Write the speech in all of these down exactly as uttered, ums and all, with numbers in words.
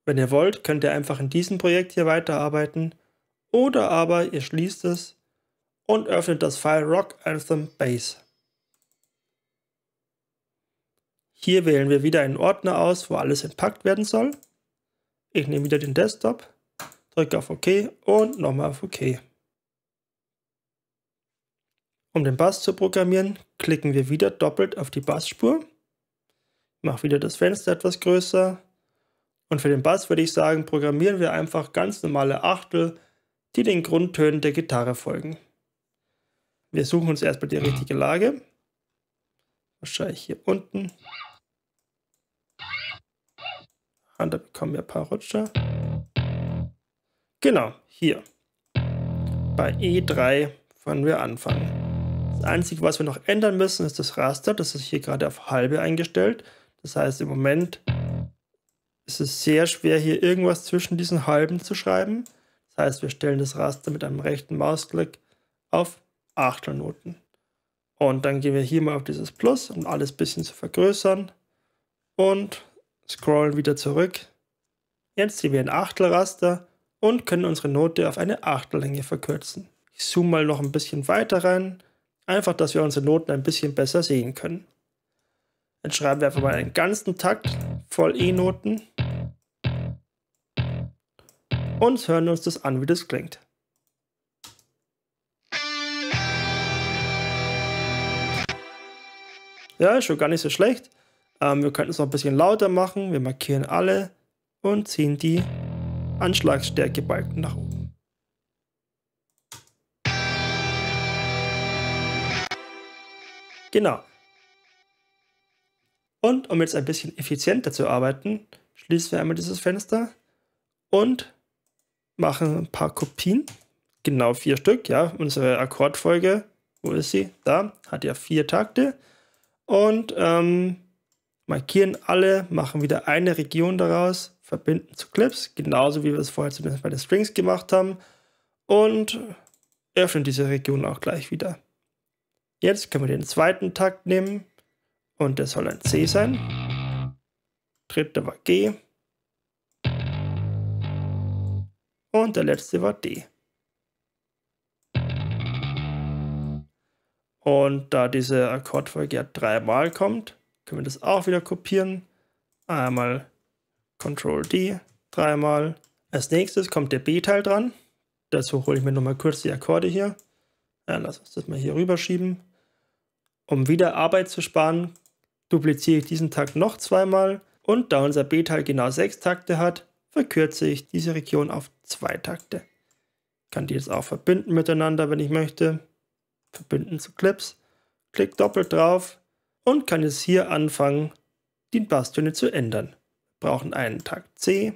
Wenn ihr wollt, könnt ihr einfach in diesem Projekt hier weiterarbeiten oder aber ihr schließt es und öffnet das File Rock Anthem Base. Hier wählen wir wieder einen Ordner aus, wo alles entpackt werden soll. Ich nehme wieder den Desktop, drücke auf OK und nochmal auf OK. Um den Bass zu programmieren, klicken wir wieder doppelt auf die Bassspur. Ich mache wieder das Fenster etwas größer. Und für den Bass würde ich sagen, programmieren wir einfach ganz normale Achtel, die den Grundtönen der Gitarre folgen. Wir suchen uns erstmal die richtige Lage. Wahrscheinlich hier unten. Und da bekommen wir ein paar Rutscher. Genau, hier. Bei E drei wollen wir anfangen. Das Einzige, was wir noch ändern müssen, ist das Raster. Das ist hier gerade auf halbe eingestellt. Das heißt, im Moment ist es sehr schwer, hier irgendwas zwischen diesen Halben zu schreiben. Das heißt, wir stellen das Raster mit einem rechten Mausklick auf Achtelnoten. Und dann gehen wir hier mal auf dieses Plus, um alles ein bisschen zu vergrößern. Und scrollen wieder zurück. Jetzt sehen wir ein Achtelraster und können unsere Note auf eine Achtellänge verkürzen. Ich zoome mal noch ein bisschen weiter rein, einfach, dass wir unsere Noten ein bisschen besser sehen können. Jetzt schreiben wir einfach mal einen ganzen Takt voll E-Noten und hören uns das an, wie das klingt. Ja, ist schon gar nicht so schlecht. Ähm, wir könnten es noch ein bisschen lauter machen. Wir markieren alle und ziehen die Anschlagsstärkebalken nach oben. Genau. Und um jetzt ein bisschen effizienter zu arbeiten, schließen wir einmal dieses Fenster und machen ein paar Kopien. Genau vier Stück, ja. Unsere Akkordfolge, wo ist sie? Da, hat ja vier Takte. Und ähm, markieren alle, machen wieder eine Region daraus, verbinden zu Clips, genauso wie wir es vorher zumindest bei den Strings gemacht haben. Und öffnen diese Region auch gleich wieder. Jetzt können wir den zweiten Takt nehmen. Und der soll ein C sein. Dritter war G. Und der letzte war D. Und da diese Akkordfolge ja dreimal kommt, können wir das auch wieder kopieren. Einmal Control D, dreimal. Als nächstes kommt der B-Teil dran. Dazu hole ich mir nochmal kurz die Akkorde hier. Ja, lass uns das mal hier rüberschieben. Um wieder Arbeit zu sparen, dupliziere ich diesen Takt noch zweimal. Und da unser B-Teil genau sechs Takte hat, verkürze ich diese Region auf zwei Takte. Ich kann die jetzt auch verbinden miteinander, wenn ich möchte. Verbinden zu Clips. Klick doppelt drauf und kann jetzt hier anfangen, die Basstöne zu ändern. Wir brauchen einen Takt C.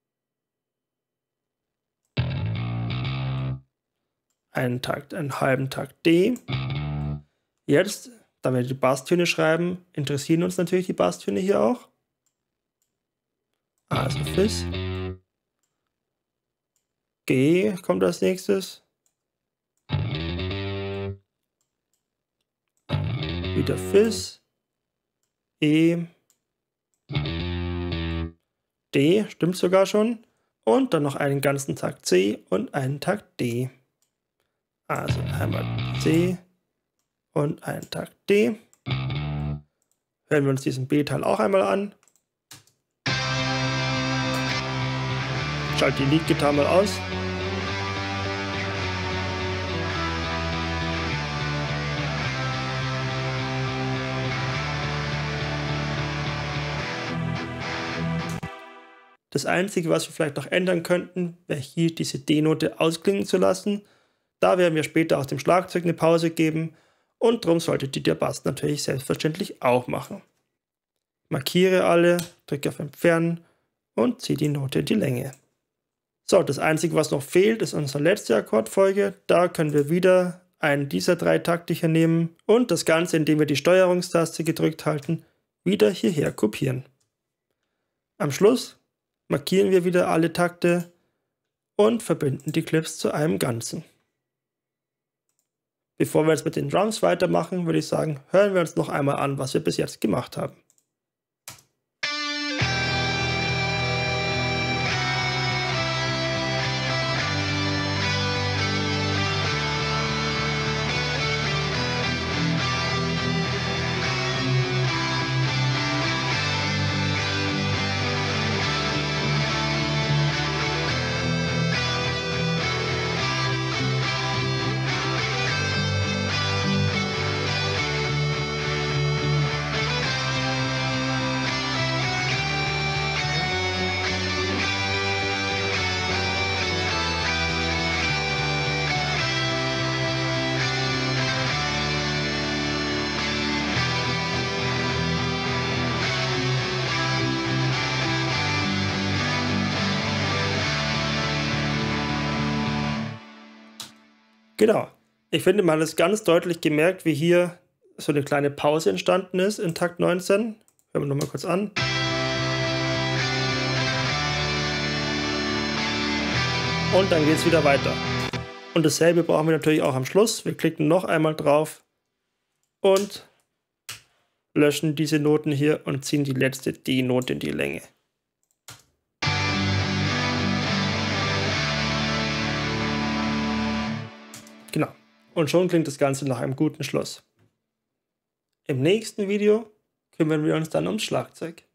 Einen Takt, einen halben Takt D. Jetzt, da wir die Basstöne schreiben, interessieren uns natürlich die Basstöne hier auch. Also Fis. G kommt als nächstes. Wieder Fis. E. D, stimmt sogar schon. Und dann noch einen ganzen Takt C und einen Takt D. Also einmal C und einen Takt D. Hören wir uns diesen B-Teil auch einmal an. Schalte die Lead-Gitarre mal aus. Das Einzige, was wir vielleicht noch ändern könnten, wäre hier diese D-Note ausklingen zu lassen. Da werden wir später aus dem Schlagzeug eine Pause geben und darum sollte die der Bass natürlich selbstverständlich auch machen. Markiere alle, drücke auf Entfernen und ziehe die Note in die Länge. So, das Einzige, was noch fehlt, ist unsere letzte Akkordfolge. Da können wir wieder einen dieser drei Takte hier nehmen und das Ganze, indem wir die Steuerungstaste gedrückt halten, wieder hierher kopieren. Am Schluss markieren wir wieder alle Takte und verbinden die Clips zu einem Ganzen. Bevor wir jetzt mit den Drums weitermachen, würde ich sagen, hören wir uns noch einmal an, was wir bis jetzt gemacht haben. Genau. Ich finde, man hat es ganz deutlich gemerkt, wie hier so eine kleine Pause entstanden ist in Takt neunzehn. Hören wir nochmal kurz an. Und dann geht es wieder weiter. Und dasselbe brauchen wir natürlich auch am Schluss. Wir klicken noch einmal drauf und löschen diese Noten hier und ziehen die letzte D-Note in die Länge. Genau. Und schon klingt das Ganze nach einem guten Schluss. Im nächsten Video kümmern wir uns dann ums Schlagzeug.